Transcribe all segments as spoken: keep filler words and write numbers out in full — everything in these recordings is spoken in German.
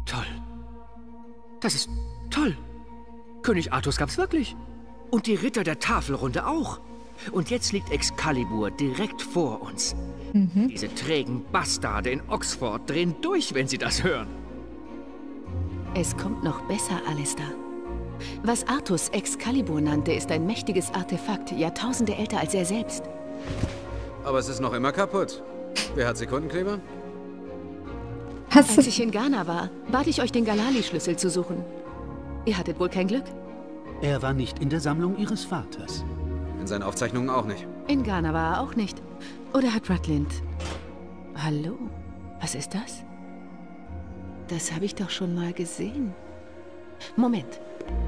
Toll. Das ist toll. König Artus gab's wirklich. Und die Ritter der Tafelrunde auch. Und jetzt liegt Excalibur direkt vor uns. Mhm. Diese trägen Bastarde in Oxford drehen durch, wenn sie das hören. Es kommt noch besser, Alistair. Was Artus Excalibur nannte, ist ein mächtiges Artefakt, Jahrtausende älter als er selbst. Aber es ist noch immer kaputt. Wer hat Sekundenkleber? Hast Als du... ich in Ghana war, bat ich euch, den Galali-Schlüssel zu suchen. Ihr hattet wohl kein Glück? Er war nicht in der Sammlung Ihres Vaters. In seinen Aufzeichnungen auch nicht. In Ghana war er auch nicht. Oder hat Rutland... Hallo? Was ist das? Das habe ich doch schon mal gesehen. Moment.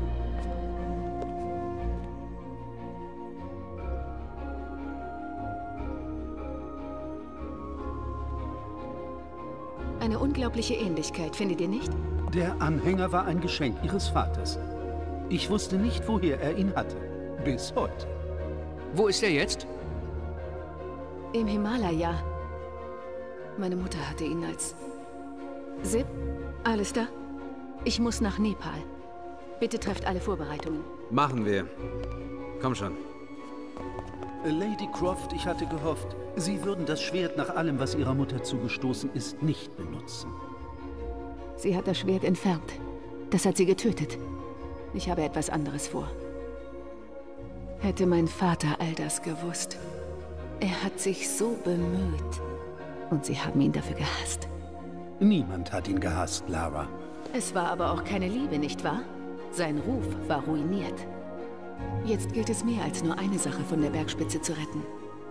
Eine unglaubliche Ähnlichkeit, findet ihr nicht? Der Anhänger war ein Geschenk Ihres Vaters. Ich wusste nicht, woher er ihn hatte. Bis heute. Wo ist er jetzt? Im Himalaya. Meine Mutter hatte ihn als... Sip, Alistair, ich muss nach Nepal. Bitte trefft alle Vorbereitungen. Machen wir. Komm schon. Lady Croft, ich hatte gehofft, Sie würden das Schwert nach allem, was Ihrer Mutter zugestoßen ist, nicht benutzen. Sie hat das Schwert entfernt. Das hat sie getötet. Ich habe etwas anderes vor. Hätte mein Vater all das gewusst. Er hat sich so bemüht. Und sie haben ihn dafür gehasst. Niemand hat ihn gehasst, Lara. Es war aber auch keine Liebe, nicht wahr? Sein Ruf war ruiniert. Jetzt gilt es mehr als nur eine Sache von der Bergspitze zu retten.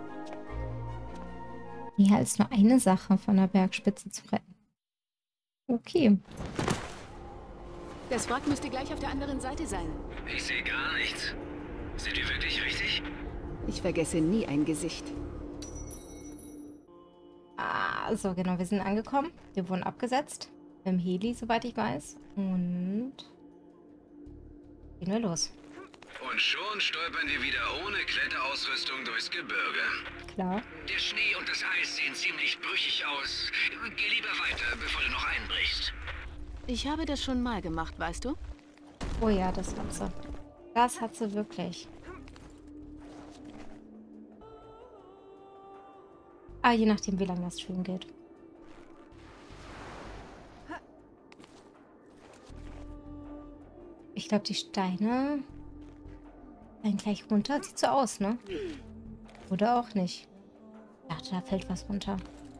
Mehr als nur eine Sache von der Bergspitze zu retten. Okay. Das Wrack müsste gleich auf der anderen Seite sein. Ich sehe gar nichts. Sind wir wirklich richtig? Ich vergesse nie ein Gesicht. Ah, so genau, wir sind angekommen. Wir wurden abgesetzt. Im Heli, soweit ich weiß. Und gehen wir los. Und schon stolpern wir wieder ohne Kletterausrüstung durchs Gebirge. Klar. Der Schnee und das Eis sehen ziemlich brüchig aus. Geh lieber weiter, bevor du noch einbrichst. Ich habe das schon mal gemacht, weißt du? Oh ja, das hat sie. Das hat sie wirklich. Ah, je nachdem, wie lange das Stream geht. Ich glaube, die Steine fallen gleich runter. Sieht so aus, ne? Oder auch nicht. Ich dachte, da fällt was runter.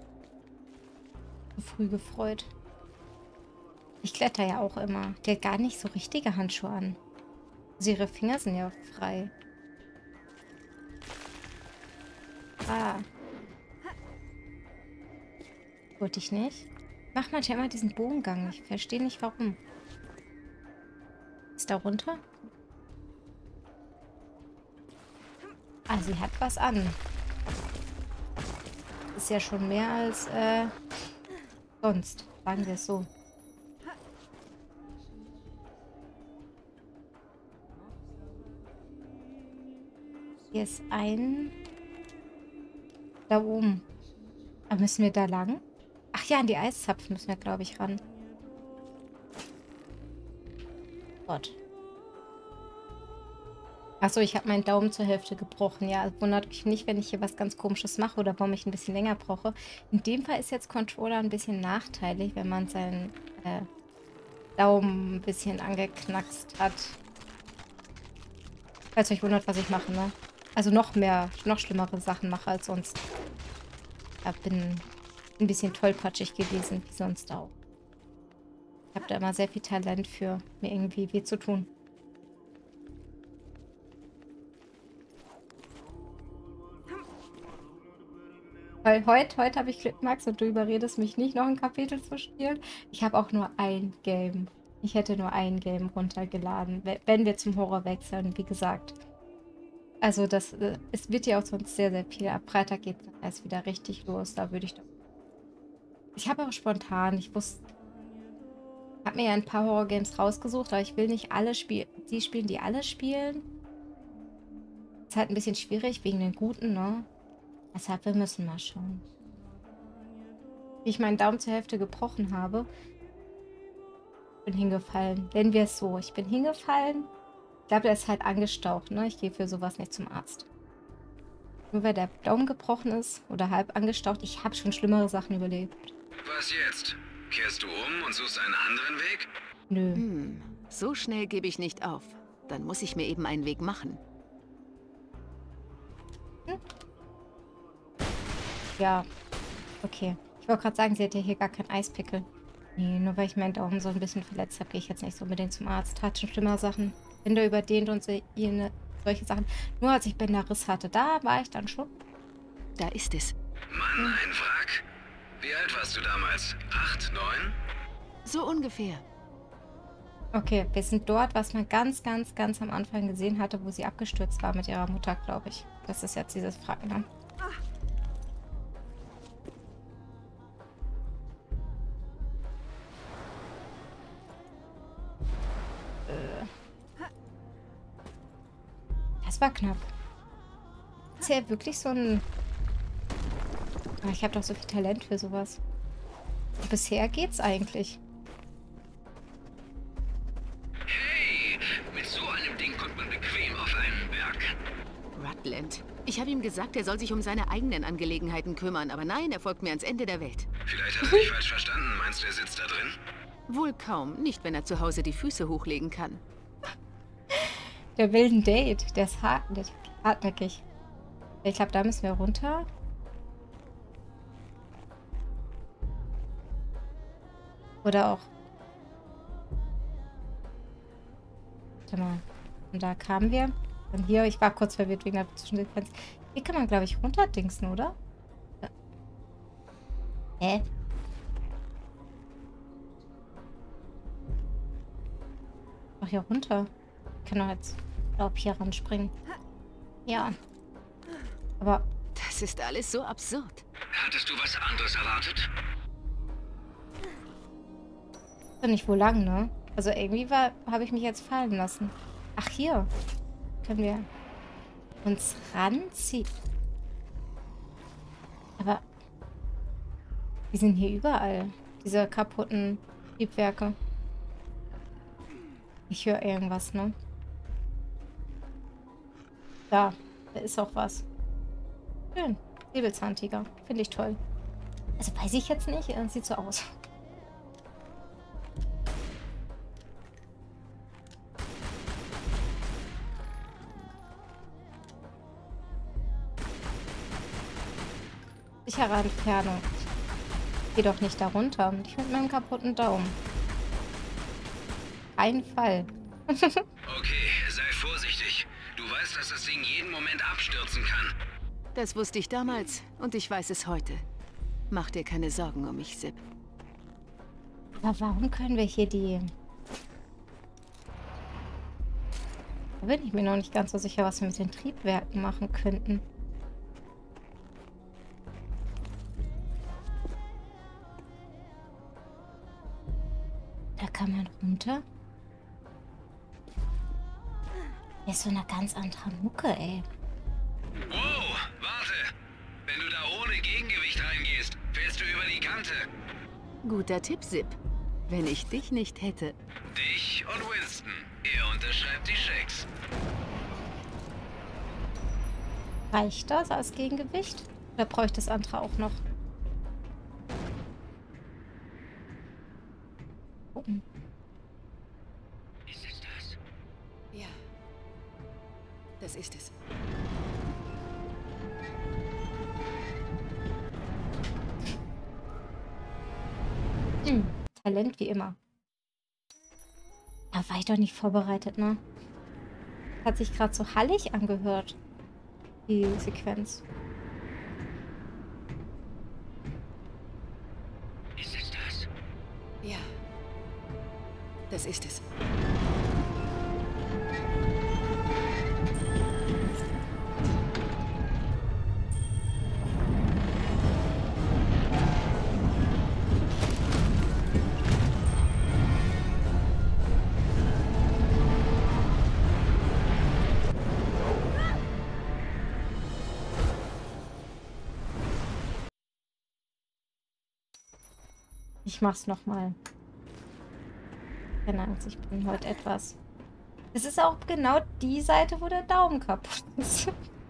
So früh gefreut. Ich kletter ja auch immer. Die hat gar nicht so richtige Handschuhe an. Also ihre Finger sind ja frei. Ah. Wollte ich nicht. Mach manchmal immer diesen Bogengang. Ich verstehe nicht, warum. Ist da runter? Ah, sie hat was an. Ist ja schon mehr als äh, sonst. Sagen wir es so. Hier ist ein... Da oben. Aber müssen wir da lang? Ach ja, an die Eiszapfen müssen wir, glaube ich, ran. Gott. Achso, ich habe meinen Daumen zur Hälfte gebrochen. Ja, wundert mich nicht, wenn ich hier was ganz Komisches mache oder warum ich ein bisschen länger brauche. In dem Fall ist jetzt Controller ein bisschen nachteilig, wenn man seinen äh, Daumen ein bisschen angeknackst hat. Falls euch wundert, was ich mache, ne? Also noch mehr, noch schlimmere Sachen mache als sonst. Ich bin ein bisschen tollpatschig gewesen, wie sonst auch. Ich habe da immer sehr viel Talent für, mir irgendwie weh zu tun. Weil heute, heute habe ich Glück, Max, und du überredest mich nicht, noch ein Kapitel zu spielen. Ich habe auch nur ein Game. Ich hätte nur ein Game runtergeladen, wenn wir zum Horror wechseln, wie gesagt. Also das, es wird ja auch sonst sehr, sehr viel. Ab Freitag geht es dann erst wieder richtig los. Da würde ich doch... Ich habe auch spontan, ich wusste... Ich habe mir ja ein paar Horror-Games rausgesucht, aber ich will nicht alle spielen, die spielen, die alle spielen. Ist halt ein bisschen schwierig, wegen den Guten, ne? Deshalb, wir müssen mal schauen. Wie ich meinen Daumen zur Hälfte gebrochen habe, bin hingefallen. Nennen wir es so. Ich bin hingefallen. Ich glaube, der ist halt angestaucht, ne? Ich gehe für sowas nicht zum Arzt. Nur weil der Daumen gebrochen ist oder halb angestaucht. Ich habe schon schlimmere Sachen überlebt. Was jetzt? Kehrst du um und suchst einen anderen Weg? Nö. Hm, so schnell gebe ich nicht auf. Dann muss ich mir eben einen Weg machen. Hm. Ja, okay. Ich wollte gerade sagen, sie hat ja hier gar keinen Eispickel. Nee, nur weil ich meinen Daumen so ein bisschen verletzt habe, gehe ich jetzt nicht so unbedingt zum Arzt. Hat schon schlimmere Sachen. Bänder überdehnt und so, solche Sachen. Nur als ich Bänderriss hatte, da war ich dann schon. Da ist es. Mann, ein Wrack. Wie alt warst du damals? Acht, neun? So ungefähr. Okay, wir sind dort, was man ganz, ganz, ganz am Anfang gesehen hatte, wo sie abgestürzt war mit ihrer Mutter, glaube ich. Das ist jetzt dieses Wrack, ne? Das war knapp. Ist ja wirklich so ein... Oh, ich habe doch so viel Talent für sowas. Bisher geht's eigentlich. Hey, mit so einem Ding kommt man bequem auf einen Berg. Rutland. Ich habe ihm gesagt, er soll sich um seine eigenen Angelegenheiten kümmern, aber nein, er folgt mir ans Ende der Welt. Vielleicht hat er dich falsch verstanden. Meinst du, er sitzt da drin? Wohl kaum, nicht wenn er zu Hause die Füße hochlegen kann. Der will ein Date. Der ist hartnäckig. hartnäckig. Ich glaube, da müssen wir runter. Oder auch... Warte mal. Und da kamen wir. Und hier, ich war kurz verwirrt wegen der Zwischensequenz. Hier kann man, glaube ich, runterdingsen, oder? Ja. Hä? Ach, hier runter. Ich kann doch jetzt, glaube ich, hier ranspringen. Ja. Aber... Das ist alles so absurd. Hattest du was anderes erwartet? Ich weiß nicht, wo lang, ne? Also irgendwie war, habe ich mich jetzt fallen lassen. Ach, hier. Können wir uns ranziehen. Aber die sind hier überall. Diese kaputten Triebwerke. Ich höre irgendwas, ne? Da, da ist auch was. Schön. Säbelzahntiger. Finde ich toll. Also weiß ich jetzt nicht. Es sieht so aus. Sichere Entfernung. Geh doch nicht da runter. Ich mit meinem kaputten Daumen. Kein Fall. Okay, sei vorsichtig. Du weißt, dass das Ding jeden Moment abstürzen kann. Das wusste ich damals und ich weiß es heute. Mach dir keine Sorgen um mich, Sip. Aber warum können wir hier die... Da bin ich mir noch nicht ganz so sicher, was wir mit den Triebwerken machen könnten. Da kann man runter. Das ist so eine ganz andere Mucke, ey. Wow, warte. Wenn du da ohne Gegengewicht reingehst, fällst du über die Kante. Guter Tipp, Sip. Wenn ich dich nicht hätte. Dich und Winston. Er unterschreibt die Schecks. Reicht das als Gegengewicht? Oder bräuchte das andere auch noch? Gucken. Ist es das? Ja. Das ist es. Hm. Talent wie immer. Da war ich doch nicht vorbereitet, ne? Hat sich gerade so hallig angehört. Die Sequenz. Ist es das? Ja. Das ist es. Ich mach's nochmal. Keine Angst, ich bin heute etwas. Es ist auch genau die Seite, wo der Daumen kaputt ist.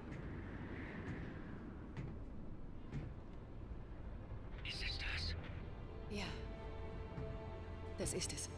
Ist es das? Ja, das ist es.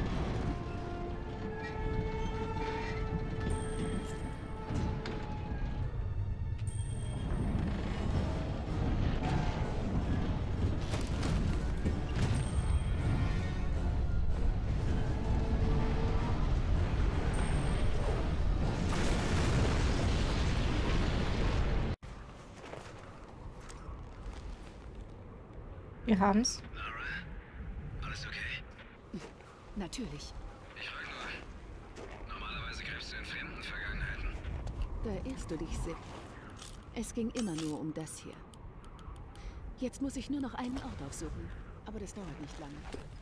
Wir haben's. Lara? Alles okay? Natürlich. Ich frage nur. Normalerweise greifst du in fremden Vergangenheiten. Da irrst du dich sehr. Es ging immer nur um das hier. Jetzt muss ich nur noch einen Ort aufsuchen. Aber das dauert nicht lange.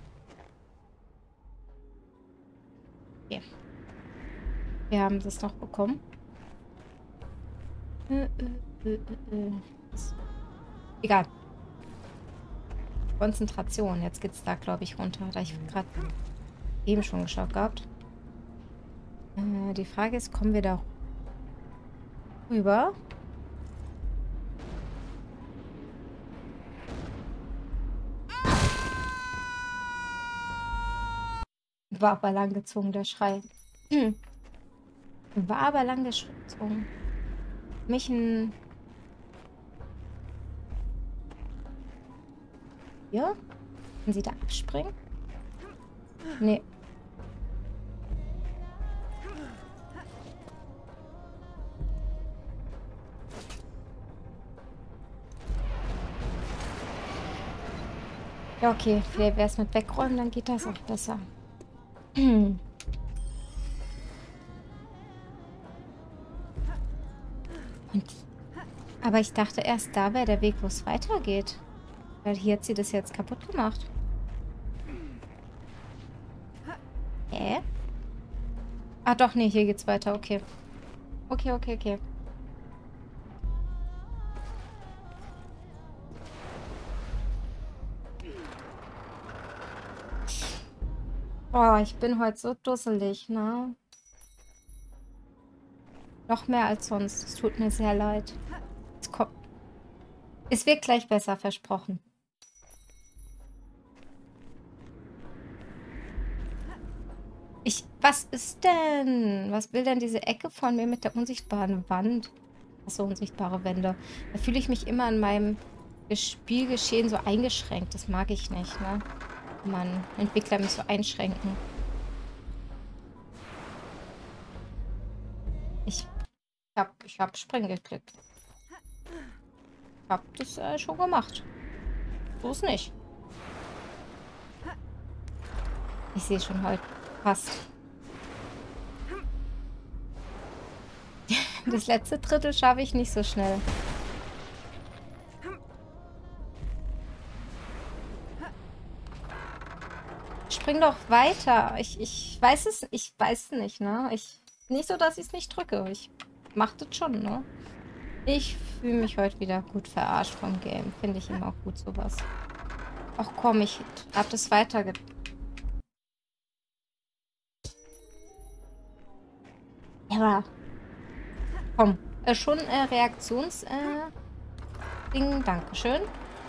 Okay. Wir haben das noch bekommen. Äh, äh, äh, äh. Egal. Konzentration. Jetzt geht's da, glaube ich, runter. Da ich gerade eben schon geschaut gehabt. Äh, die Frage ist, kommen wir da rüber? War aber lang gezogen, der Schrei. Hm. War aber lang gezogen. Mich ein... Ja? Können Sie da abspringen? Nee. Ja, okay. Vielleicht wäre es mit wegräumen, dann geht das auch besser. Und, aber ich dachte erst, da wäre der Weg, wo es weitergeht. Weil hier hat sie das jetzt kaputt gemacht. Hä? Ah doch, nee, hier geht's weiter. Okay. Okay, okay, okay. Oh, ich bin heute so dusselig, ne? Noch mehr als sonst. Es tut mir sehr leid. Es kommt. Es wird gleich besser, versprochen. Ich. Was ist denn? Was will denn diese Ecke von mir mit der unsichtbaren Wand? Achso, unsichtbare Wände. Da fühle ich mich immer in meinem Spielgeschehen so eingeschränkt. Das mag ich nicht, ne? Mann, Entwickler mich so einschränken. Ich hab, ich hab Springen geklickt. Ich hab das äh, schon gemacht. So ist nicht. Ich sehe schon heute fast. Das letzte Drittel schaffe ich nicht so schnell. Spring doch weiter. Ich, ich weiß es, ich weiß nicht, ne? Ich, nicht so, dass ich es nicht drücke. Ich mach das schon, ne? Ich fühle mich heute wieder gut verarscht vom Game. Finde ich immer auch gut, sowas. Ach komm, ich hab das weiterge... Aber... Komm, äh, schon äh, Reaktions... Äh, Ding, Dankeschön.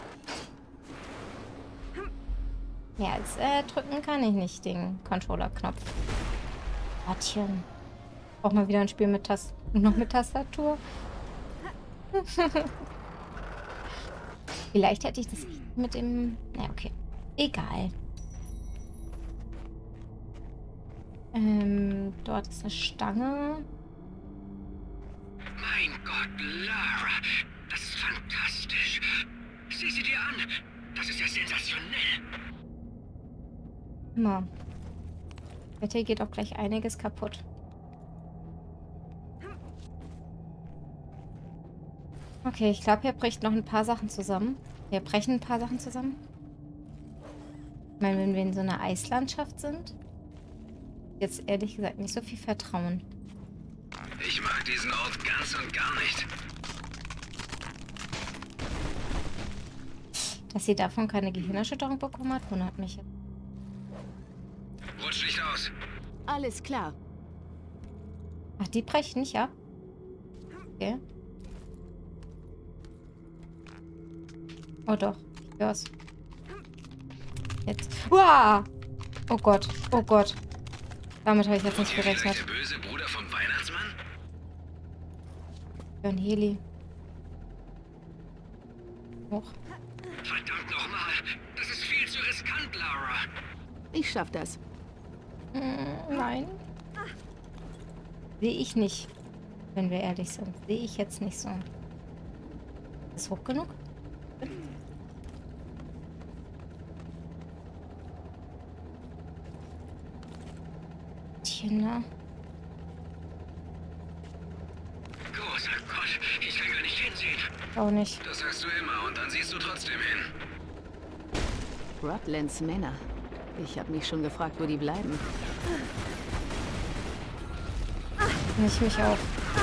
Mehr als äh, drücken kann ich nicht, den Controller-Knopf. Gottchen. Braucht mal wieder ein Spiel mit Tasten. Noch mit Tastatur. Vielleicht hätte ich das mit dem... Na, okay. Egal. Ähm, dort ist eine Stange. Mein Gott, Lara, das ist fantastisch. Sieh sie dir an. Das ist ja sensationell. Immer. Hier geht auch gleich einiges kaputt. Okay, ich glaube, hier bricht noch ein paar Sachen zusammen. Hier brechen ein paar Sachen zusammen. Ich meine, wenn wir in so einer Eislandschaft sind, jetzt ehrlich gesagt nicht so viel Vertrauen. Ich mag diesen Ort ganz und gar nicht. Dass sie davon keine Gehirnerschütterung bekommen hat, wundert mich. Rutsch nicht aus. Alles klar. Ach, die brechen nicht ab? Okay. Oh doch, ich hör's. Jetzt. Uah! Oh Gott, oh Gott. Damit habe ich jetzt nicht gerechnet. Der böse Bruder vom Weihnachtsmann? Für ein Heli. Hoch. Verdammt nochmal. Das ist viel zu riskant, Lara. Ich schaff das. Mm, nein. Sehe ich nicht. Wenn wir ehrlich sind. Sehe ich jetzt nicht so. Ist hoch genug? Kinder. Großer Gott, ich kann gar nicht hinsehen. Auch nicht. Das sagst du immer und dann siehst du trotzdem hin. Rutlands Männer. Ich habe mich schon gefragt, wo die bleiben. Ich mich auch.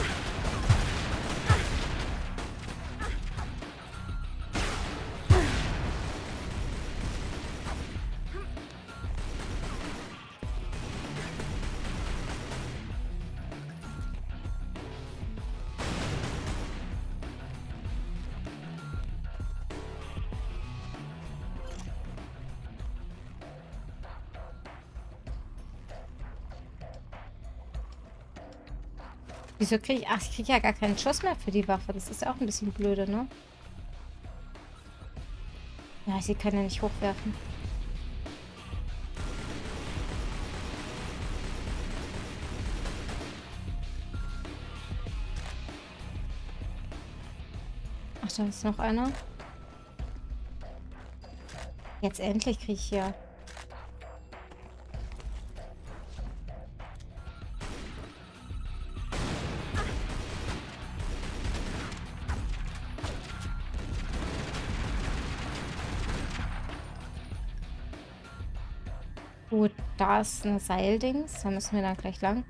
Wieso kriege ich... Ach, ich kriege ja gar keinen Schuss mehr für die Waffe. Das ist ja auch ein bisschen blöde, ne? Ja, sie kann ja nicht hochwerfen. Ach, da ist noch einer. Jetzt endlich kriege ich hier... Gut, da ist ein Seildings. Da müssen wir dann gleich lang.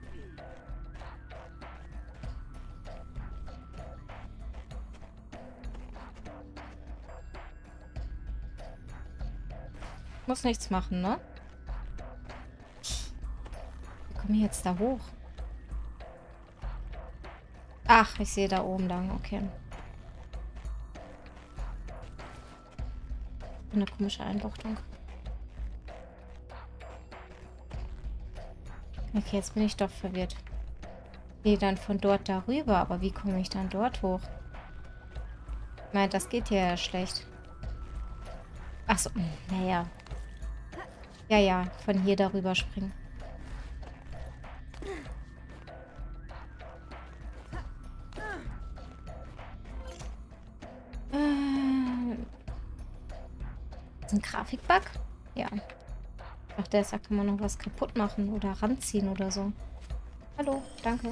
Muss nichts machen, ne? Wie komme ich jetzt da hoch? Ach, ich sehe da oben lang. Okay. Eine komische Einbuchtung. Okay, jetzt bin ich doch verwirrt. Ich gehe dann von dort darüber, aber wie komme ich dann dort hoch? Ich meine, das geht hier ja schlecht. Achso, naja. Ja, ja, von hier darüber springen. Äh, ist ein Grafikbug? Ja. Ach, der sagt, kann man noch was kaputt machen oder ranziehen oder so. Hallo, danke.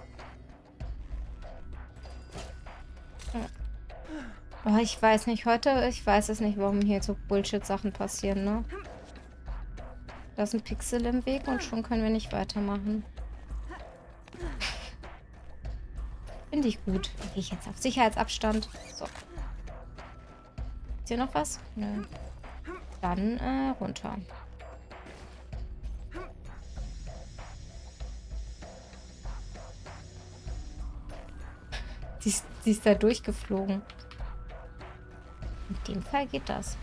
Oh, ich weiß nicht, heute, ich weiß es nicht, warum hier so Bullshit-Sachen passieren, ne? Da ist ein Pixel im Weg und schon können wir nicht weitermachen. Finde ich gut. Gehe ich jetzt auf Sicherheitsabstand. So. Ist hier noch was? Nö. Dann äh, runter. Sie ist, sie ist da durchgeflogen. In dem Fall geht das.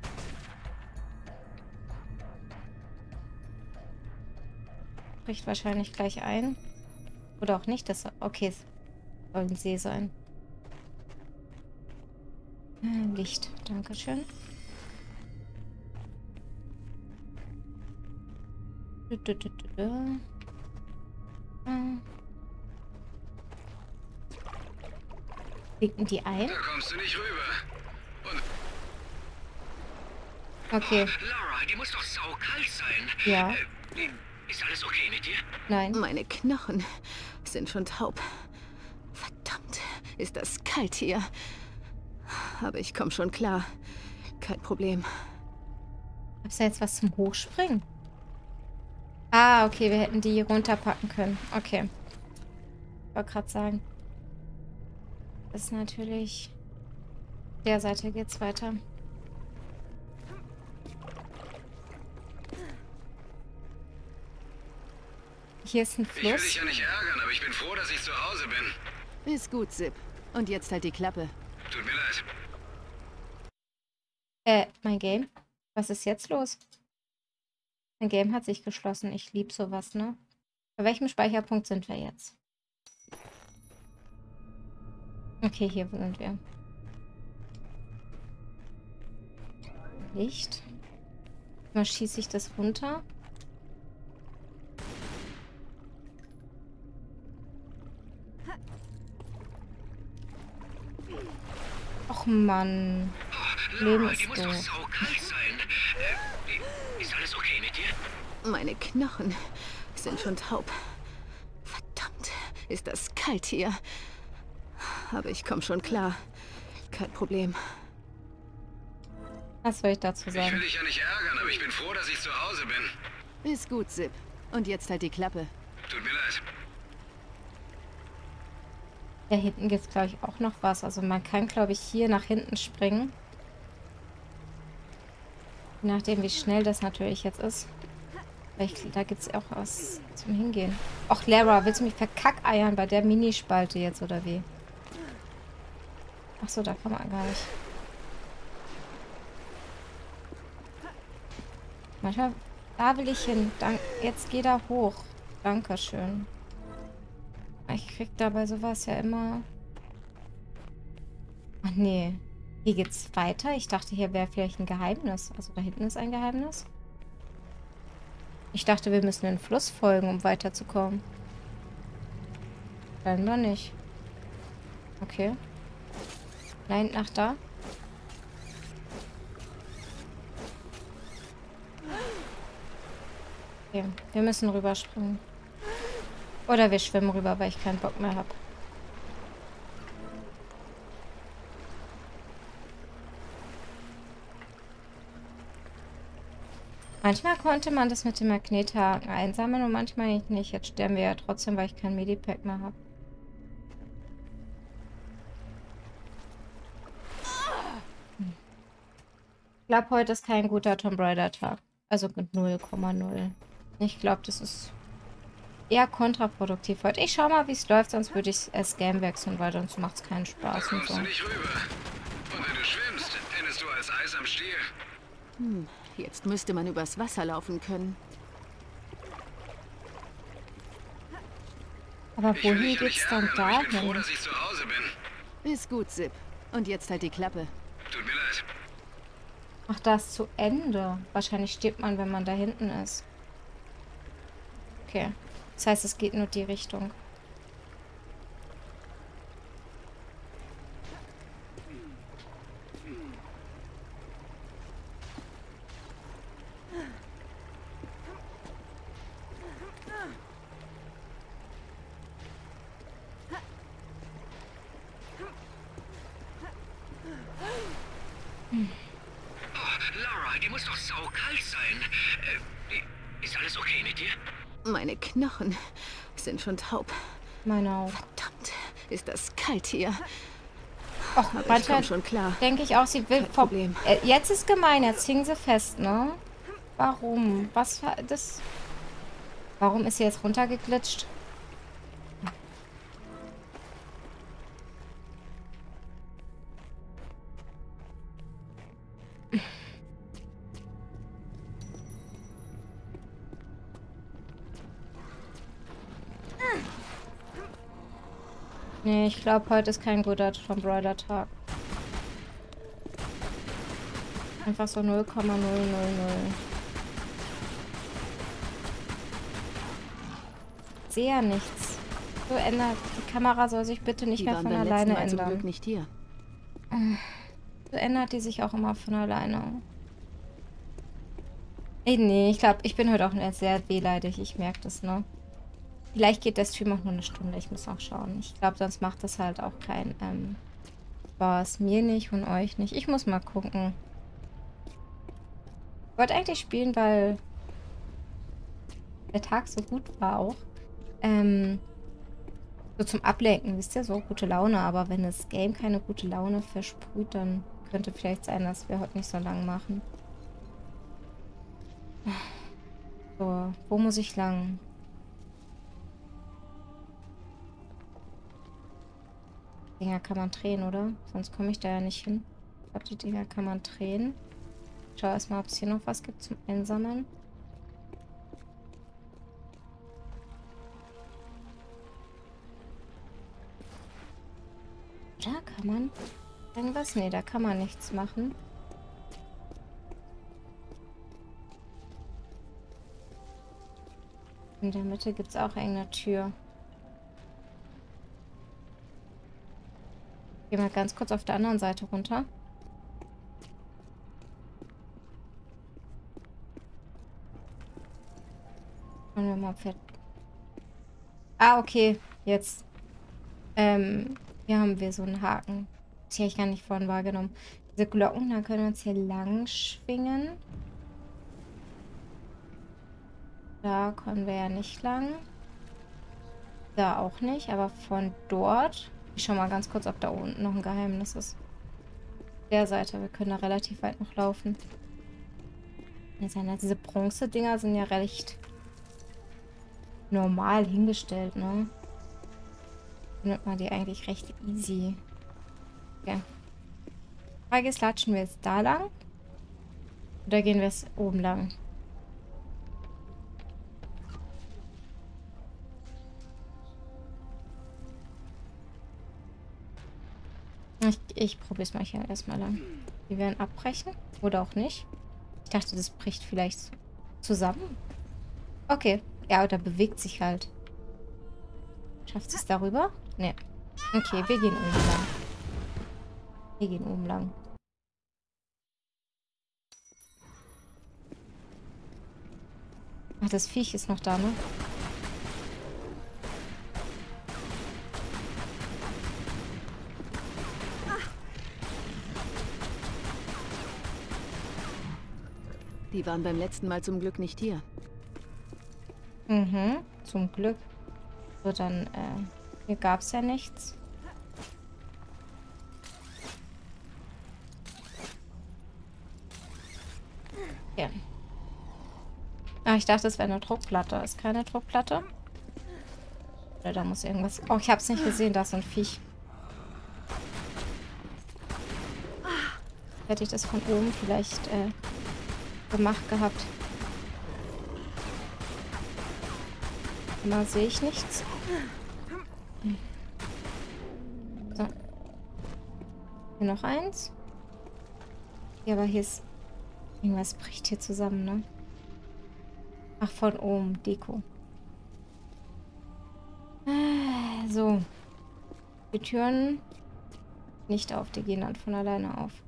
Bricht wahrscheinlich gleich ein. Oder auch nicht. Das, okay, es soll ein See sein. Äh, Licht. Dankeschön. Du, du, du, du, du. Äh. Linken die ein? Da kommst du nicht rüber. Und Okay. oh, Lara, die muss doch saukalt sein. Ja. Äh, ist alles okay mit dir? Nein. Meine Knochen sind schon taub. Verdammt, ist das kalt hier. Aber ich komme schon klar. Kein Problem. Gab's da jetzt was zum Hochspringen? Ah, okay, wir hätten die runterpacken können. Okay. Ich wollte gerade sagen. Das ist natürlich... Der Seite geht's weiter. Hier ist ein Ich will dich Fluss. ja nicht ärgern, aber ich bin froh, dass ich zu Hause bin. Ist gut, Sip. Und jetzt halt die Klappe. Tut mir leid. Äh, mein Game? Was ist jetzt los? Mein Game hat sich geschlossen. Ich liebe sowas, ne? Bei welchem Speicherpunkt sind wir jetzt? Okay, hier sind wir. Licht. Mal schieße ich das runter. Och Mann. Leben Lara, ist die muss doch doof. saukalt sein. Äh, ist alles okay mit dir? Meine Knochen sind schon taub. Verdammt, ist das kalt hier. Aber ich komme schon klar. Kein Problem. Was soll ich dazu Ich will sagen? dich ja nicht ärgern, aber ich bin froh, dass ich zu Hause bin. Ist gut, Sip. Und jetzt halt die Klappe. Tut mir leid. Da hinten gibt es, glaube ich, auch noch was. Also man kann, glaube ich, hier nach hinten springen. Je nachdem, wie schnell das natürlich jetzt ist. Weil ich, da gibt es auch was zum Hingehen. Och, Lara, willst du mich verkackeiern bei der Minispalte jetzt, oder wie? Ach so, da kann man gar nicht. Manchmal, da will ich hin. Dank, jetzt geh da hoch. Dankeschön. Ich krieg dabei sowas ja immer... Ach nee. Hier geht's weiter. Ich dachte, hier wäre vielleicht ein Geheimnis. Also da hinten ist ein Geheimnis. Ich dachte, wir müssen den Fluss folgen, um weiterzukommen. Scheinbar nicht. Okay. Nein, nach da. Okay, wir müssen rüberspringen. Oder wir schwimmen rüber, weil ich keinen Bock mehr habe. Manchmal konnte man das mit dem Magnethaken einsammeln und manchmal nicht. Jetzt sterben wir ja trotzdem, weil ich kein Medipack mehr habe. Hm. Ich glaube, heute ist kein guter Tomb Raider-Tag. Also mit null Komma null. Ich glaube, das ist eher kontraproduktiv heute. Ich schau mal, wie es läuft, sonst würde ich das Game wechseln, weil sonst macht es keinen Da Spaß und kommst so. du nicht rüber. Und wenn du schwimmst, endest du als Eis am Stiel. Hm, jetzt müsste man übers Wasser laufen können. Aber Ich will wohin dich ja geht's nicht dann ärgern, aber ich bin froh, dahin? dass ich zu Hause bin. Ist gut, Sip. Und jetzt halt die Klappe. Tut mir leid. Ach, da ist zu Ende. Wahrscheinlich stirbt man, wenn man da hinten ist. Okay. Das heißt, es geht nur die Richtung. Oh, Lara, die muss doch saukalt sein. Äh, ist alles okay mit dir? Meine Knochen sind schon taub. Meine auch. Verdammt, ist das kalt hier. Och, Aber ich manchmal komme schon klar. denke ich auch, sie will Kein vom... Problem. Äh, jetzt ist gemein, jetzt hing sie fest, ne? Warum? Was war das? Warum ist sie jetzt runtergeglitscht? Nee, ich glaube, heute ist kein guter Tomb Raider-Tag. Einfach so null Komma null null null. Ich sehe ja nichts. So ändert. Die Kamera soll sich bitte nicht Die mehr waren von beim letzten alleine Mal zum ändern. Glück nicht hier. So ändert die sich auch immer von alleine. Ey, nee, ich glaube, ich bin heute auch sehr wehleidig. Ich merke das, ne? Vielleicht geht der Stream auch nur eine Stunde. Ich muss auch schauen. Ich glaube, sonst macht das halt auch keinen ähm, Spaß. Mir nicht und euch nicht. Ich muss mal gucken. Ich wollte eigentlich spielen, weil der Tag so gut war auch. Ähm, so zum Ablenken, wisst ihr, so gute Laune. Aber wenn das Game keine gute Laune versprüht, dann könnte vielleicht sein, dass wir heute nicht so lang machen. So, wo muss ich lang? Dinger kann man drehen, oder? Sonst komme ich da ja nicht hin. Ich glaube, die Dinger kann man drehen. Ich schau erstmal, ob es hier noch was gibt zum Einsammeln. Da kann man irgendwas? Nee, da kann man nichts machen. In der Mitte gibt es auch irgendeine Tür. Gehen wir ganz kurz auf der anderen Seite runter. Schauen wir mal, ob wir... Ah, okay. Jetzt. Ähm, hier haben wir so einen Haken. Das habe ich gar nicht vorhin wahrgenommen. Diese Glocken, da können wir uns hier lang schwingen. Da kommen wir ja nicht lang. Da auch nicht, aber von dort... Ich schau mal ganz kurz, ob da unten noch ein Geheimnis ist. Der Seite, wir können da relativ weit noch laufen. Diese Bronze-Dinger sind ja recht normal hingestellt, ne? Findet man die eigentlich recht easy. Okay. Frage ist, latschen wir jetzt da lang? Oder gehen wir jetzt oben lang? Ich, ich probiere es mal hier erstmal lang. Die werden abbrechen. Oder auch nicht. Ich dachte, das bricht vielleicht zusammen. Okay. Ja, oder bewegt sich halt. Schafft es darüber? Nee. Okay, wir gehen oben lang. Wir gehen oben lang. Ach, das Viech ist noch da, ne? Die waren beim letzten Mal zum Glück nicht hier. Mhm, zum Glück. So, dann, äh, hier gab es ja nichts. Ja. Ah, ich dachte, es wäre eine Druckplatte. Ist keine Druckplatte? Oder da muss irgendwas... Oh, ich habe es nicht gesehen. Da ist so ein Viech. Hätte ich das von oben vielleicht, äh, gemacht gehabt. Da sehe ich nichts. So. Hier noch eins. Ja, aber hier ist... Irgendwas bricht hier zusammen, ne? Ach, von oben. Deko. Ah, so. Die Türen nicht auf. Die gehen dann von alleine auf.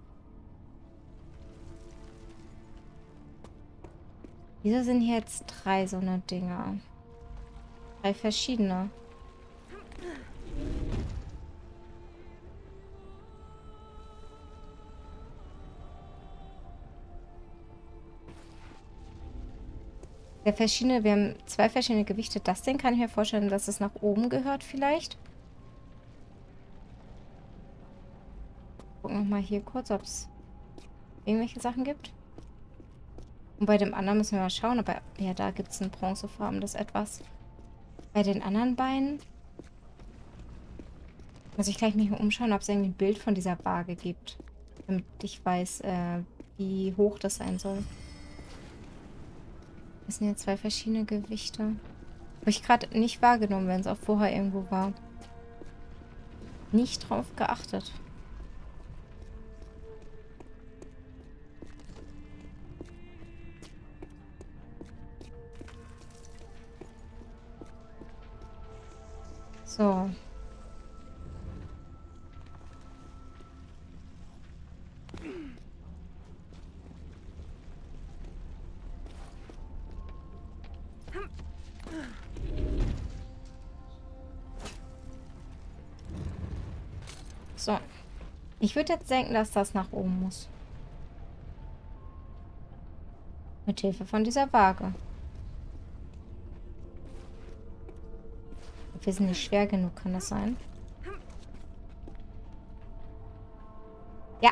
Wieso sind hier jetzt drei so eine Dinger? Drei verschiedene. Der verschiedene, wir haben zwei verschiedene Gewichte. Das Ding kann ich mir vorstellen, dass es nach oben gehört vielleicht. Gucken wir mal hier kurz, ob es irgendwelche Sachen gibt. Und bei dem anderen müssen wir mal schauen, aber ja, da gibt es ein bronzefarbenes etwas. Bei den anderen beiden muss ich gleich mich mal umschauen, ob es irgendwie ein Bild von dieser Waage gibt. Damit ich weiß, äh, wie hoch das sein soll. Das sind ja zwei verschiedene Gewichte. Habe ich gerade nicht wahrgenommen, wenn es auch vorher irgendwo war. Nicht drauf geachtet. So. So. Ich würde jetzt denken, dass das nach oben muss. Mit Hilfe von dieser Waage. Wir sind nicht schwer genug, kann das sein? Ja.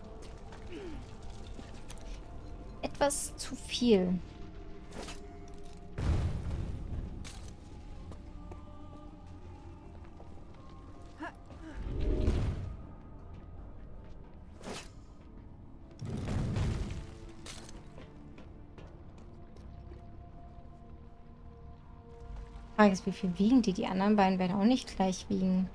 Etwas zu viel. Frage ist, wie viel wiegen die? Die anderen beiden werden auch nicht gleich wiegen.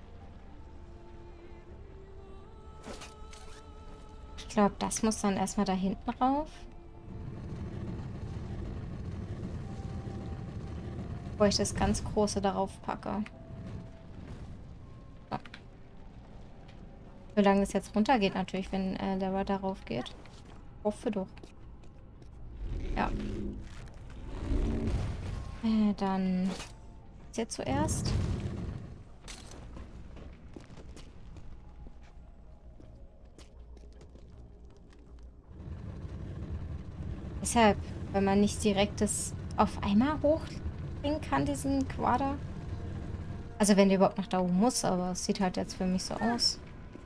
Ich glaube, das muss dann erstmal da hinten rauf. Bevor ich das ganz große darauf packe. So. Solange es jetzt runtergeht natürlich, wenn äh, der darauf geht. Hoffe doch. Ja. Äh, dann ist jetzt zuerst. Deshalb, wenn man nicht direkt das auf einmal hochbringen kann, diesen Quader. Also wenn der überhaupt noch da oben muss, aber es sieht halt jetzt für mich so aus.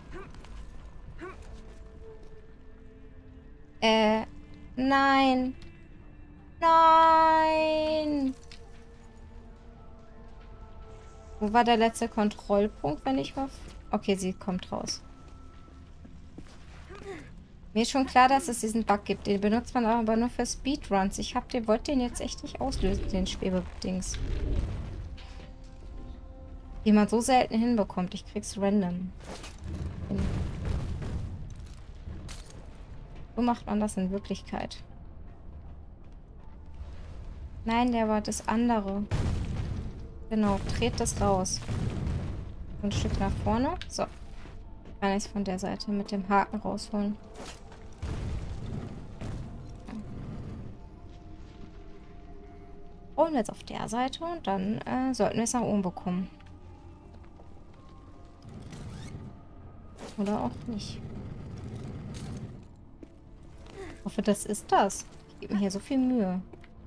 Äh, nein. Nein. Wo war der letzte Kontrollpunkt, wenn ich mal... Okay, sie kommt raus. Mir ist schon klar, dass es diesen Bug gibt. Den benutzt man aber nur für Speedruns. Ich hab den, wollte den jetzt echt nicht auslösen, den Schwebedings. Die man so selten hinbekommt. Ich krieg's random hin. So macht man das in Wirklichkeit. Nein, der war das andere. Genau, dreht das raus. Ein Stück nach vorne. So. Kann ich es von der Seite mit dem Haken rausholen. Und jetzt auf der Seite und dann äh, sollten wir es nach oben bekommen. Oder auch nicht. Ich hoffe, das ist das. Ich gebe mir hier so viel Mühe.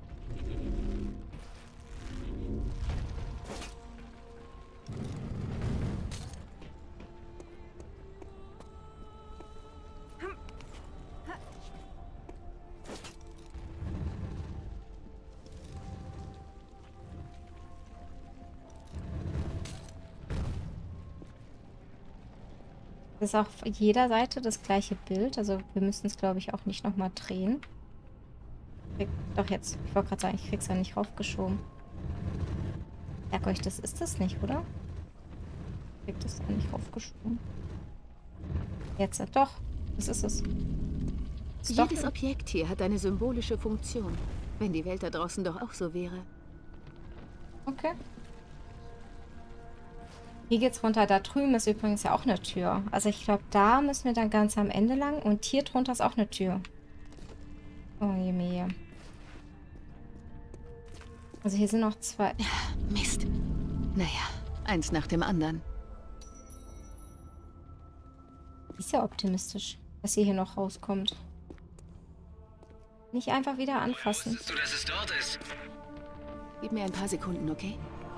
Das ist auf jeder Seite das gleiche Bild. Also wir müssen es, glaube ich, auch nicht nochmal drehen. Krieg, doch jetzt. Ich wollte gerade sagen, ich krieg's ja nicht raufgeschoben. Sag euch, das ist das nicht, oder? Ich krieg das da nicht raufgeschoben. Jetzt, doch. Das ist es. Das ist Jedes doch... Objekt hier hat eine symbolische Funktion. Wenn die Welt da draußen doch auch so wäre. Okay. Hier geht's runter. Da drüben ist übrigens ja auch eine Tür. Also ich glaube, da müssen wir dann ganz am Ende lang. Und hier drunter ist auch eine Tür. Oh je mehr. Also hier sind noch zwei. Mist. Naja, eins nach dem anderen. Ist ja optimistisch, dass sie hier noch rauskommt. Nicht einfach wieder anfassen. Wusstest du, dass es dort ist? Gib mir ein paar Sekunden, okay?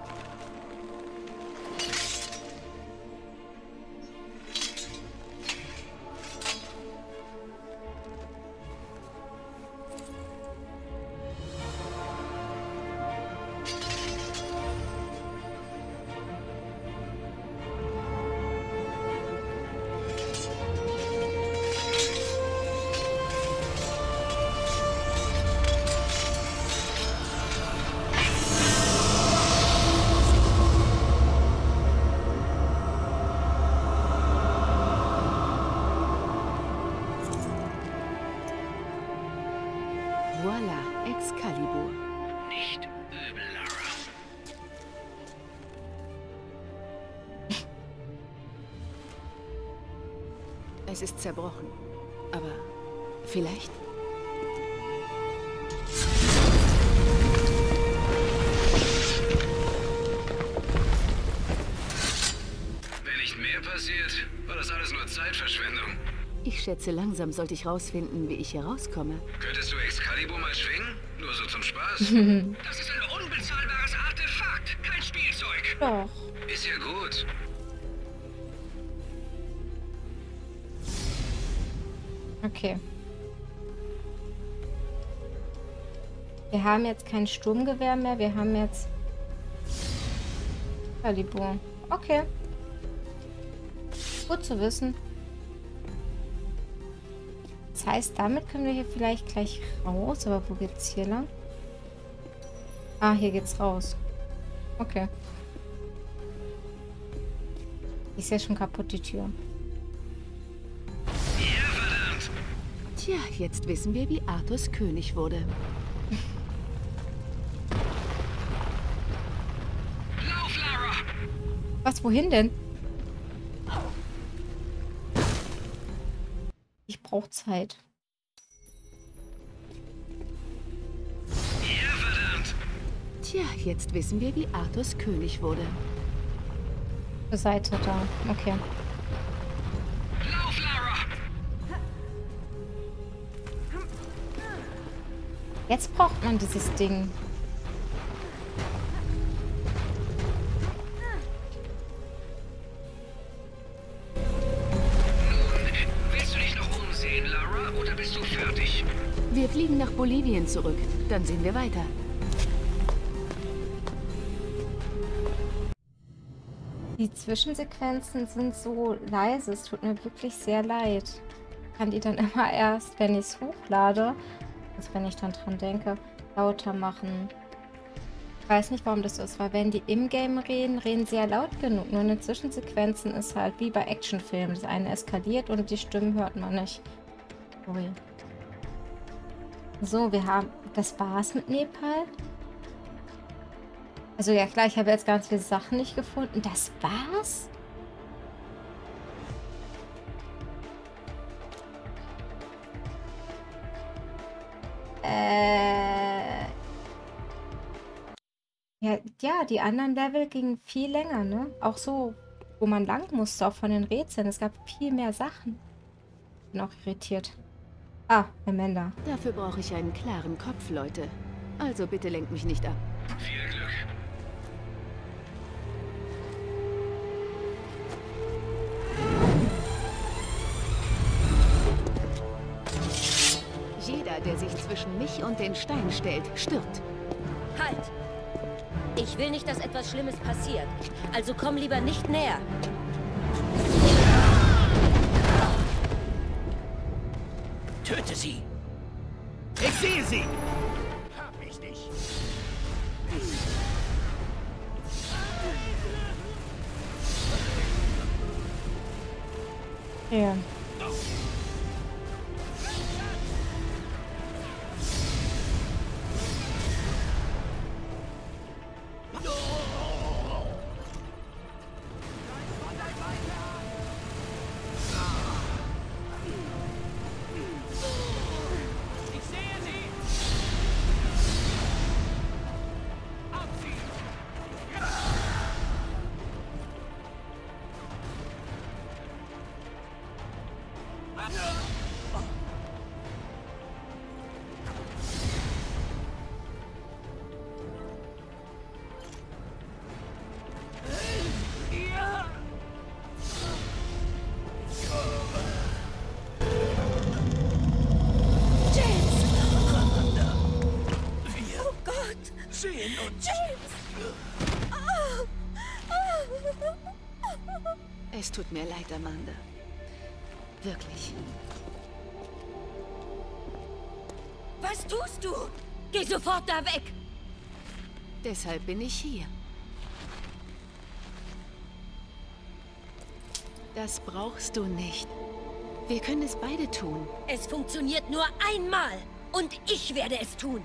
Voila, Excalibur. Nicht übel, Lara. Es ist zerbrochen. Aber vielleicht? Wenn nicht mehr passiert, war das alles nur Zeitverschwendung. Ich schätze, langsam sollte ich rausfinden, wie ich hier rauskomme. Könntest du Excalibur mal schwingen? Nur so zum Spaß? Das ist ein unbezahlbares Artefakt, kein Spielzeug. Doch. Ist ja gut. Okay. Wir haben jetzt kein Sturmgewehr mehr. Wir haben jetzt Excalibur. Okay. Gut zu wissen. Das heißt, damit können wir hier vielleicht gleich raus. Aber wo geht's hier lang? Ah, hier geht's raus. Okay. Die ist ja schon kaputt, die Tür. Tja, jetzt wissen wir, wie Arthas König wurde. Lauf, Lara! Was, wohin denn? Ich brauche Zeit. Ja, verdammt! Tja, jetzt wissen wir, wie Arthas König wurde. Zur Seite da. Okay. Lauf, Lara! Jetzt braucht man dieses Ding. Willst du dich noch umsehen, Lara, oder bist du fertig? Wir fliegen nach Bolivien zurück. Dann sehen wir weiter. Die Zwischensequenzen sind so leise. Es tut mir wirklich sehr leid. Ich kann die dann immer erst, wenn ich es hochlade, also wenn ich dann dran denke, lauter machen. Ich weiß nicht, warum das so ist, weil wenn die im Game reden, reden sie ja laut genug. Nur in den Zwischensequenzen ist halt wie bei Actionfilmen. Das eine eskaliert und die Stimmen hört man nicht. Sorry. So, wir haben... Das war's mit Nepal. Also ja klar, ich habe jetzt ganz viele Sachen nicht gefunden. Das war's? Äh... Ja, ja, die anderen Level gingen viel länger, ne? Auch so, wo man lang musste, auch von den Rätseln. Es gab viel mehr Sachen. Bin auch irritiert. Ah, Amanda. Dafür brauche ich einen klaren Kopf, Leute. Also bitte lenkt mich nicht ab. Viel Glück. Jeder, der sich zwischen mich und den Stein stellt, stirbt. Halt! Ich will nicht, dass etwas Schlimmes passiert. Also komm lieber nicht näher. Töte sie! Ich sehe sie! Hab ich dich! Ja. Es tut mir leid, Amanda. Wirklich. Was tust du? Geh sofort da weg! Deshalb bin ich hier. Das brauchst du nicht. Wir können es beide tun. Es funktioniert nur einmal. Und ich werde es tun.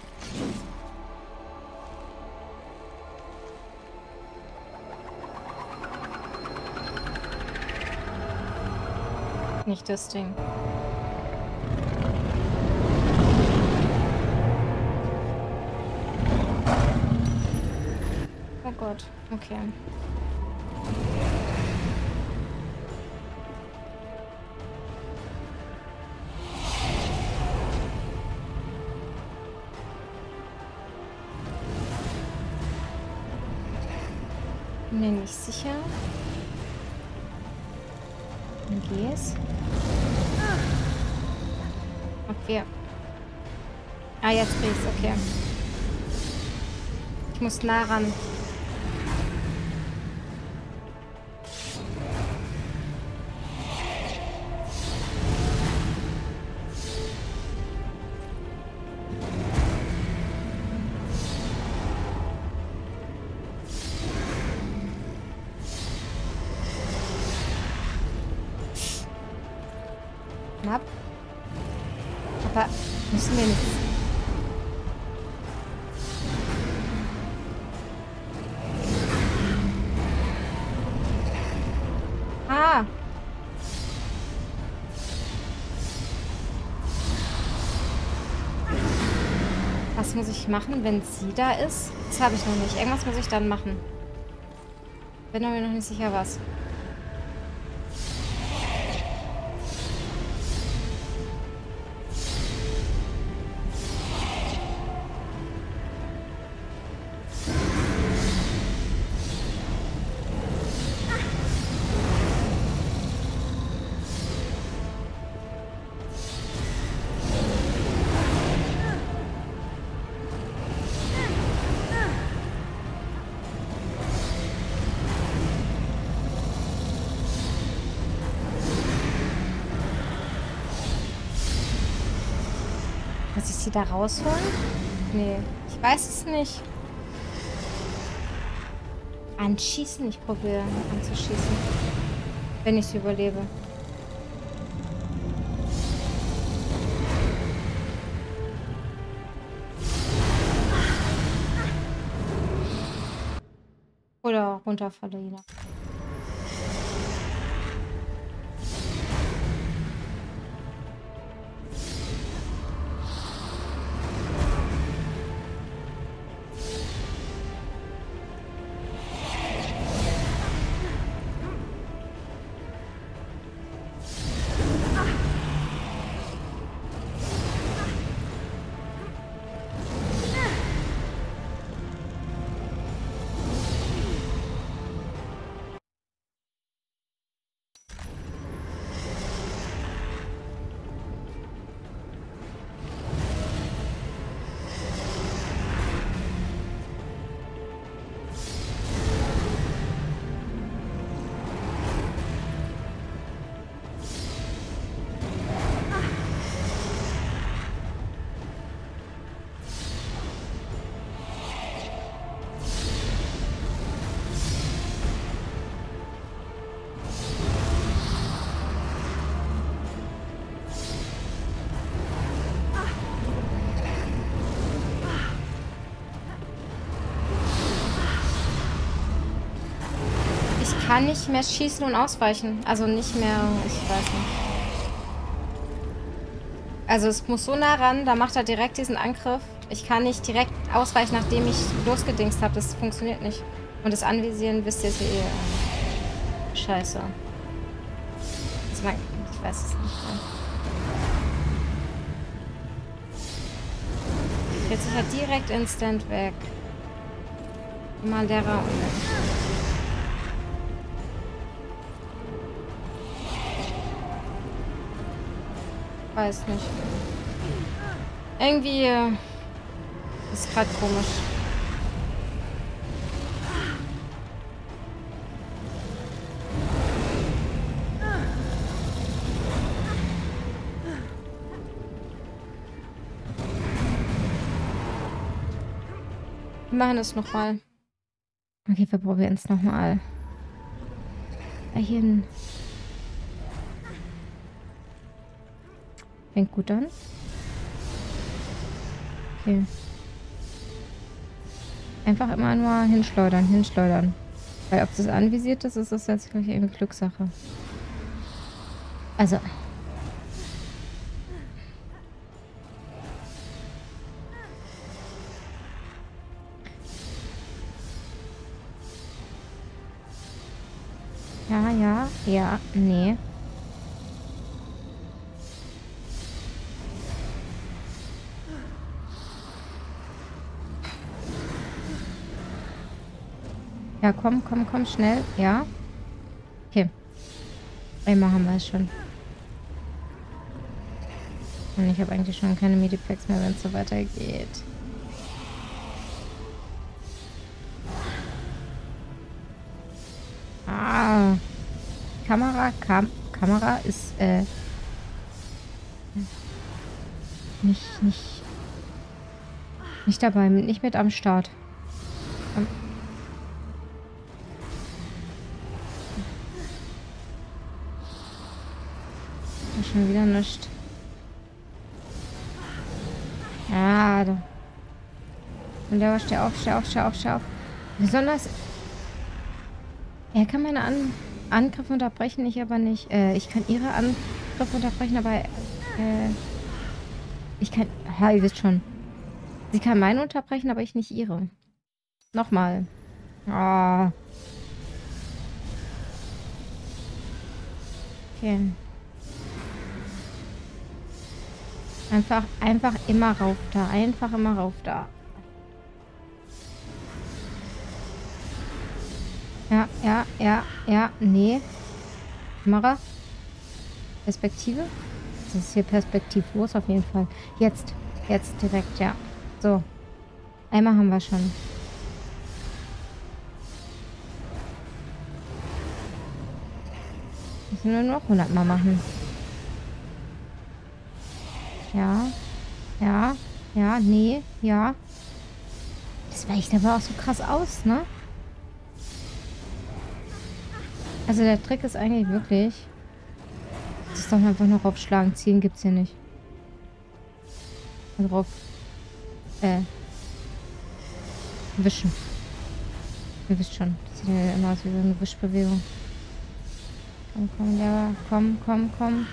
Nicht das Ding. Oh Gott, okay. Bin mir nicht sicher. Dann geh es. Okay. Ah, jetzt krieg ich's, okay. Ich muss nah ran. knapp. Aber müssen wir nicht... Ah! Was muss ich machen, wenn sie da ist? Das habe ich noch nicht. Irgendwas muss ich dann machen. Bin mir noch nicht sicher, was. Muss ich sie da rausholen? Nee, ich weiß es nicht. Anschießen? Ich probiere anzuschießen. Wenn ich sie überlebe. Oder runterfalle jeder. Ich kann nicht mehr schießen und ausweichen. Also nicht mehr, ich weiß nicht. Also es muss so nah ran, da macht er direkt diesen Angriff. Ich kann nicht direkt ausweichen, nachdem ich losgedingst habe. Das funktioniert nicht. Und das Anvisieren, wisst ihr, ist eh äh, scheiße. Also man, ich weiß es nicht. Jetzt ist er direkt instant weg. Mal der Raum. Weiß nicht. Irgendwie äh, ist gerade komisch. Wir machen es nochmal. Okay, wir probieren es nochmal. Dahin. Fängt gut an. Okay. Einfach immer nur hinschleudern, hinschleudern. Weil ob das anvisiert ist, ist das jetzt gleich irgendwie Glückssache. Also. Ja, ja, ja, nee. Ja, komm, komm, komm, schnell. Ja. Okay. Einmal haben wir es schon. Und ich habe eigentlich schon keine Medipacks mehr, wenn es so weitergeht. Ah. Kamera, Kam Kamera ist, äh... Nicht, nicht... Nicht dabei, nicht mit am Start. Am schon wieder nichts. Ja, du. Und der steh auf, steh auf, steh auf, steh auf. Besonders. Er kann meine An Angriffe unterbrechen, ich aber nicht. Äh, ich kann ihre Angriffe unterbrechen, aber. Äh, ich kann. Ha, ihr wisst schon. Sie kann meine unterbrechen, aber ich nicht ihre. Nochmal. Oh. Okay. Einfach, einfach immer rauf da. Einfach immer rauf da. Ja, ja, ja, ja, nee. Kamera. Perspektive. Das ist hier perspektivlos auf jeden Fall. Jetzt, jetzt direkt, ja. So. Einmal haben wir schon. Müssen wir nur noch hundert Mal machen. Ja. Ja. Ja. Nee. Ja. Das weicht aber auch so krass aus, ne? Also der Trick ist eigentlich wirklich... Das ist doch einfach nur raufschlagen. Zielen gibt's hier nicht. Also rauf... Äh... Wischen. Ihr wisst schon. Das sieht ja immer aus wie so eine Wischbewegung. Komm, komm, der... Komm, komm, komm.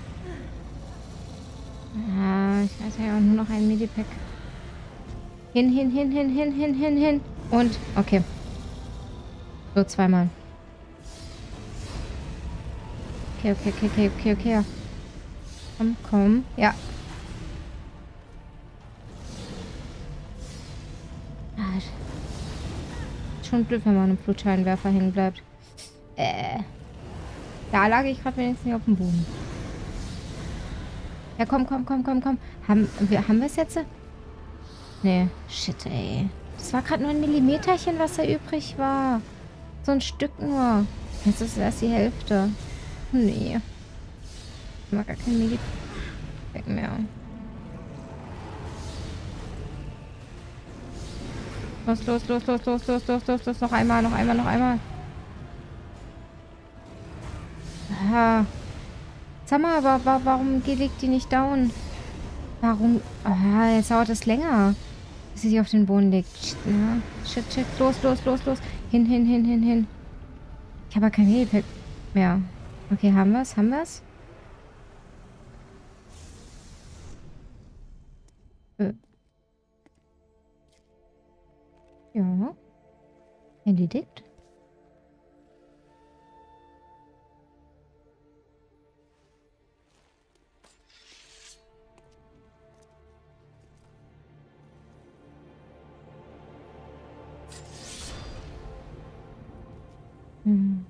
Ah, ich weiß ja auch nur noch ein Medipack. Hin, hin, hin, hin, hin, hin, hin, hin. Und, okay. So, zweimal. Okay, okay, okay, okay, okay, okay. Komm, komm. Ja. Ah, schon blöd, wenn man einem Flutscheinwerfer hängen bleibt. Äh. Da lag ich gerade wenigstens nicht auf dem Boden. Ja, komm, komm, komm, komm, komm. Haben wir haben wir es jetzt? Nee. Shit, ey. Das war gerade nur ein Millimeterchen, was da übrig war. So ein Stück nur. Jetzt ist es erst die Hälfte. Nee. Ich mag gar kein Medipack mehr. Los, los, los, los, los, los, los, los, los. Noch einmal, noch einmal, noch einmal. Ah. Sag mal, aber warum liegt die nicht down? Warum? Ah, jetzt dauert es länger, bis sie sich auf den Boden legt. Shit, ne? Shit, shit. Los, los, los, los. Hin, hin, hin, hin, hin. Ich habe kein Medipack mehr. Okay, haben wir es? Haben wir es? Äh. Ja. Erledigt. Hm.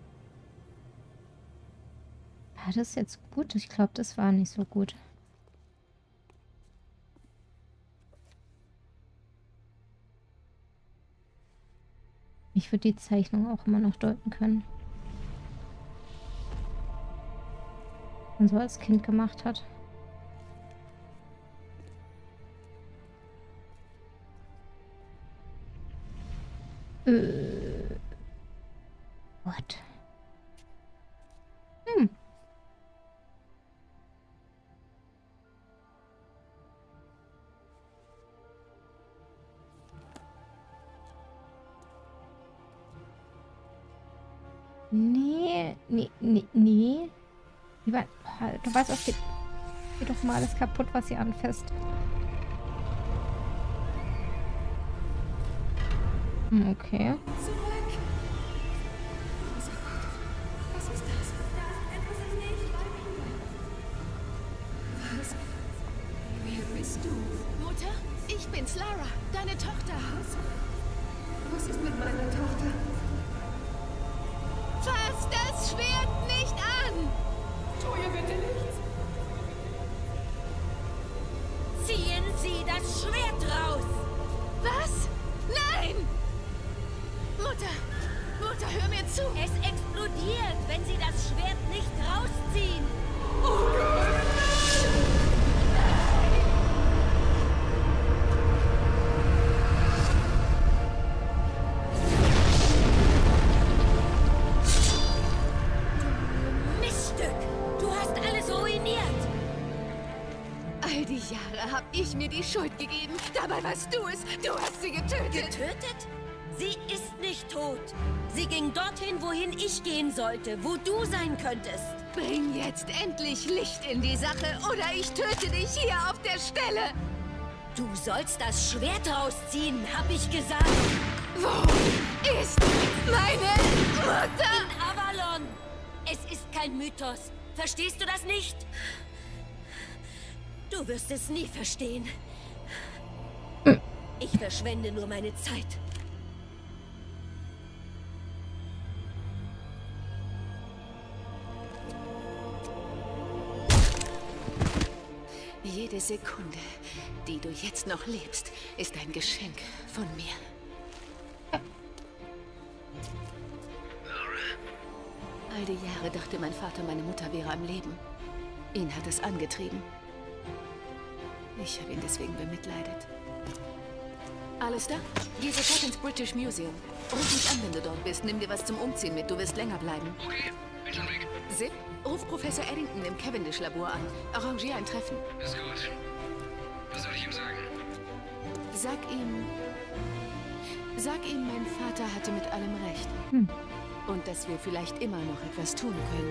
War das jetzt gut? Ich glaube, das war nicht so gut. Ich würde die Zeichnung auch immer noch deuten können. Und so als Kind gemacht hat. Äh. What? Hm. Nee, nee, nee, nee. Lieber, du weißt, es geht, geht doch mal alles kaputt, was hier anfasst. Hm, okay. Ich bin's, Lara, deine Tochter. Was ist mit meiner Tochter? Fass das Schwert nicht an! Tu ihr bitte nichts. Ziehen Sie das Schwert raus! Was? Nein! Mutter! Mutter, hör mir zu! Es explodiert, wenn Sie das Schwert nicht rausziehen! Oh Gott! Du hast alles ruiniert! ich mir die Schuld gegeben. Dabei warst du es. Du hast sie getötet. Getötet? Sie ist nicht tot. Sie ging dorthin, wohin ich gehen sollte, wo du sein könntest. Bring jetzt endlich Licht in die Sache oder ich töte dich hier auf der Stelle. Du sollst das Schwert rausziehen, hab ich gesagt. Wo ist meine Mutter? In Avalon. Es ist kein Mythos. Verstehst du das nicht? Du wirst es nie verstehen. Ich verschwende nur meine Zeit. Jede Sekunde, die du jetzt noch lebst, ist ein Geschenk von mir. All die Jahre dachte mein Vater, meine Mutter wäre am Leben. Ihn hat es angetrieben. Ich habe ihn deswegen bemitleidet. Alles da? Geh sofort ins British Museum. Ruf mich an, wenn du dort bist. Nimm dir was zum Umziehen mit. Du wirst länger bleiben. Okay, bin schon weg. Zip, ruf Professor Eddington im Cavendish-Labor an. Arrangier ein Treffen. Ist gut. Was soll ich ihm sagen? Sag ihm... Sag ihm, mein Vater hatte mit allem recht. Hm. Und dass wir vielleicht immer noch etwas tun können.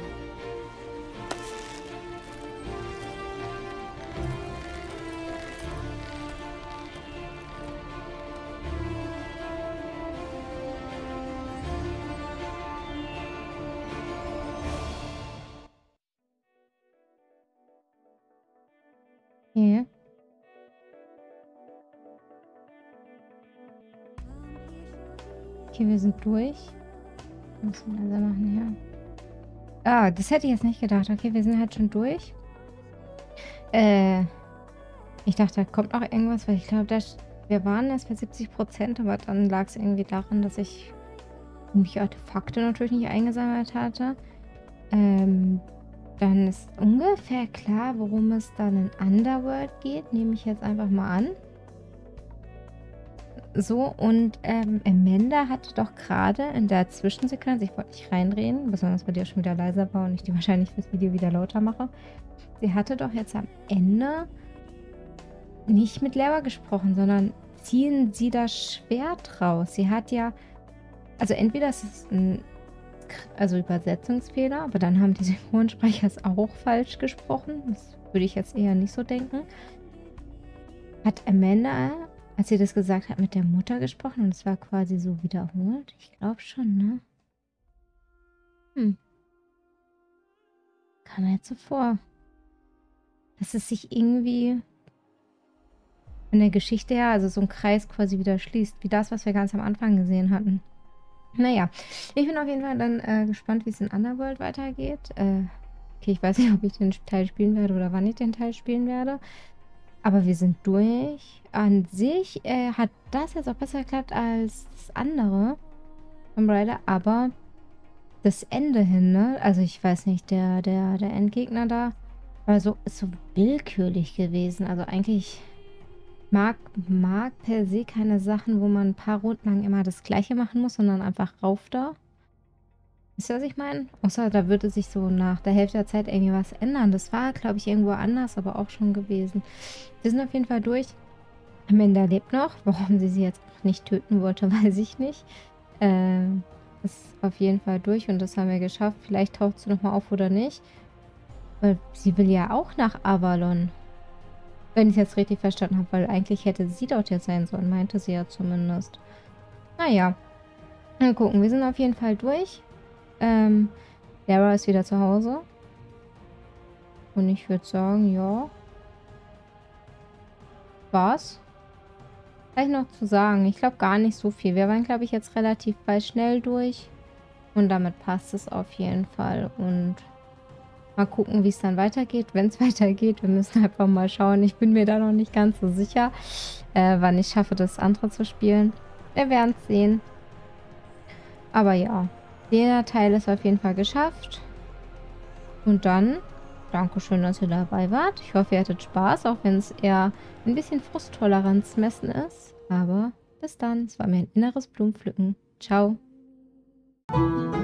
Okay. Okay, wir sind durch. Müssen wir also machen hier. Ah, das hätte ich jetzt nicht gedacht. Okay, wir sind halt schon durch. Äh, ich dachte, da kommt noch irgendwas, weil ich glaube, wir waren erst bei siebzig Prozent, aber dann lag es irgendwie daran, dass ich irgendwelche Artefakte natürlich nicht eingesammelt hatte. Ähm, dann ist ungefähr klar, worum es dann in Underworld geht. Nehme ich jetzt einfach mal an. So, und ähm, Amanda hatte doch gerade in der Zwischensequenz, ich wollte nicht reinreden, besonders weil die ja schon wieder leiser war und ich die wahrscheinlich fürs Video wieder lauter mache. Sie hatte doch jetzt am Ende nicht mit Lara gesprochen, sondern ziehen Sie das Schwert raus. Sie hat ja, also entweder ist es ein also Übersetzungsfehler, aber dann haben die Synchronsprecher es auch falsch gesprochen. Das würde ich jetzt eher nicht so denken. Hat Amanda, als sie das gesagt hat, mit der Mutter gesprochen und es war quasi so wiederholt? Ich glaube schon, ne? Hm. Kam mir jetzt so vor. Dass es sich irgendwie in der Geschichte her, also so ein Kreis quasi wieder schließt, wie das, was wir ganz am Anfang gesehen hatten. Naja, ich bin auf jeden Fall dann äh, gespannt, wie es in Underworld weitergeht. Äh, okay, ich weiß nicht, ob ich den Teil spielen werde oder wann ich den Teil spielen werde. Aber wir sind durch. An sich äh, hat das jetzt auch besser geklappt als das andere. Umbrella, aber das Ende hin, ne? Also ich weiß nicht, der, der, der Endgegner da war so, ist so willkürlich gewesen. Also eigentlich mag, mag per se keine Sachen, wo man ein paar Runden lang immer das Gleiche machen muss, sondern einfach rauf da. Wisst ihr, was ich meine? Außer da würde sich so nach der Hälfte der Zeit irgendwie was ändern. Das war, glaube ich, irgendwo anders, aber auch schon gewesen. Wir sind auf jeden Fall durch. Amanda lebt noch. Warum sie sie jetzt auch nicht töten wollte, weiß ich nicht. Ähm, ist auf jeden Fall durch und das haben wir geschafft. Vielleicht taucht sie nochmal auf oder nicht. Weil sie will ja auch nach Avalon. Wenn ich es jetzt richtig verstanden habe, weil eigentlich hätte sie dort jetzt sein sollen, meinte sie ja zumindest. Naja. Mal gucken, wir sind auf jeden Fall durch. Ähm, Lara ist wieder zu Hause. Und ich würde sagen, ja. Was? Vielleicht noch zu sagen. Ich glaube gar nicht so viel. Wir waren, glaube ich, jetzt relativ bald schnell durch. Und damit passt es auf jeden Fall. Und mal gucken, wie es dann weitergeht. Wenn es weitergeht, wir müssen einfach mal schauen. Ich bin mir da noch nicht ganz so sicher, äh, wann ich schaffe, das andere zu spielen. Wir werden es sehen. Aber ja, der Teil ist auf jeden Fall geschafft. Und dann, Dankeschön, dass ihr dabei wart. Ich hoffe, ihr hattet Spaß, auch wenn es eher ein bisschen Frusttoleranz messen ist. Aber bis dann. Es war mir ein inneres Blumenpflücken. Ciao.